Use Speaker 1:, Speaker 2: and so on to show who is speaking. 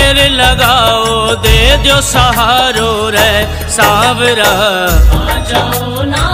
Speaker 1: देर लगाओ दे दो सहारो रे सावरा। आ जाओ ना